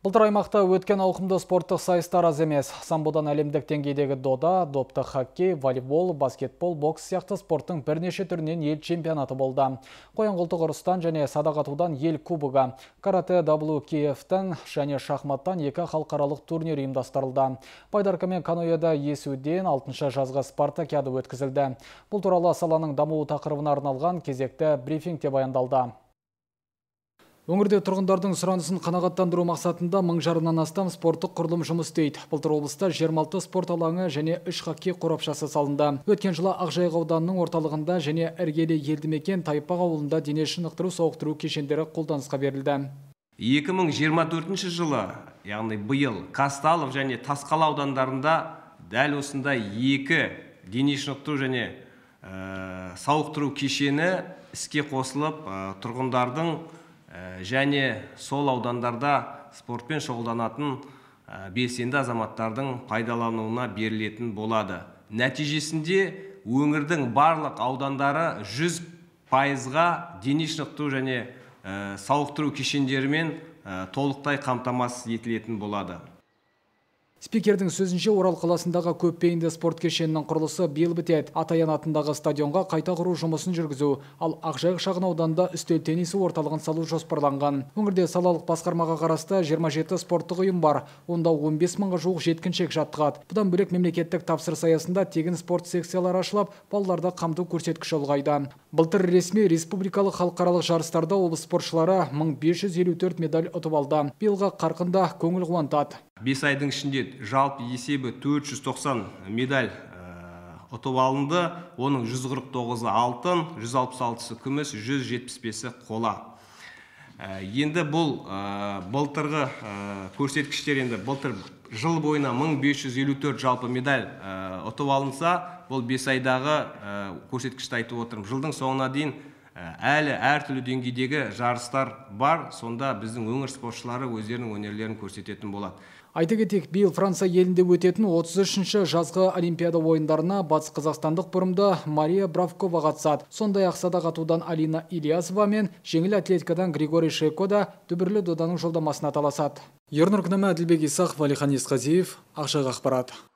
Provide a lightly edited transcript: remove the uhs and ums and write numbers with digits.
Былтыр аймақта өткен ауқымды спорттық сайыстар аз емес. Самбодан әлемдік деңгейдегі дода, допты хоккей, волейбол, баскетбол, бокс сияқты спорттың бірнеше түрінен ел чемпионаты болды. Қоян-қолтық ұрыстан және садақ атудан ел кубогы, карате WKF-тан және шахматтан екі халықаралық турнир ұйымдастырылды. Байдарка мен каноэда есуден 6-шы жазғы спартакиада өткізілді. Бұл туралы саланың дамуы тақырыбына арналған кезекті брифингте баяндалды. Өңірде тұрғындардың сұранысын қанағаттандыру мақсатында 1000 жарымнан астам спорттық құрылым жұмыс істейді. Былтыр облыста 26 спорт алаңы және 3 хоккей қорапшасы салынды. Өткен жылы Ақжайық ауданының орталығында және іргелі елді мекен Тайпақ ауылында дене шынықтыру сауықтыру кешендері қолданысқа берілді. 2024 жылы, яғни биыл, Казталов және Тасқала аудандарында дәл осындай 2 дене шынықтыру және сауықтыру кешені іске қосылып, тұрғындардың және сол аудандарда спортпен шұғылданатын белсенді азаматтардың пайдалануына берілетін болады. Нәтижесінде өңірдің барлық аудандары 100%-ға дене шынықтыру және сауықтыру кешендерімен толықтай қамтамасыз етілетін болады. Спикердің сөзінше Орал қаласындағы көпбейінді спорт кешенінің құрылысы биыл бітеді. Атаян атындағы стадионға қайта құру жұмысын жүргізу, ал Ақжайық шағын ауданында үстел теннисі орталығын салу жоспарланған. Өңірде салалық басқармаға қарасты 27 спорттық ұйым бар. Онда 15 мыңға жуық жеткіншек жаттығады. Бұдан бөлек мемлекеттік тапсырыс аясында тегін спорт секциялары ашылып, балаларды қамту көрсеткіші ұлғайды. Былтыр ресми республикалық халықаралық жарыстарда облыс спортшылары 1554 медаль ұтып алды. Биылғы қарқында көңіл қуантады. 5 айдың ішінде жалпы есебі 490 медаль ұтып алынды. Оның 149-ы алтын, 166-сы күміс, 175-і қола. Енді бұл былтырғы көрсеткіштер, енді былтыр жыл бойына 1554 жалпы медаль ұтып алынса, бұл 5 айдағы көрсеткішті айтып отырмын. Жылдың соңына дейін әлі әртүрлі деңгейдегі жарыстар бар, сонда біздің өңір спортшылары өздерінің өнерлерін көрсететін болады. Айта кетейік, биыл Франция елінде өтетін 33-ші жазғы Олимпиада ойындарына батыс қазақстандық бұрымды Мария Бравкова қатысады. Сондай-ақ садақ атудан Алина Ильясова мен жеңіл атлетикадан Григорий Шейко да дүбірлі доданың жолдамасына таласады. Ернұр Күнәмі, Әділбек Исақов, Алихан Есқазиев, Ақжайық ақпарат.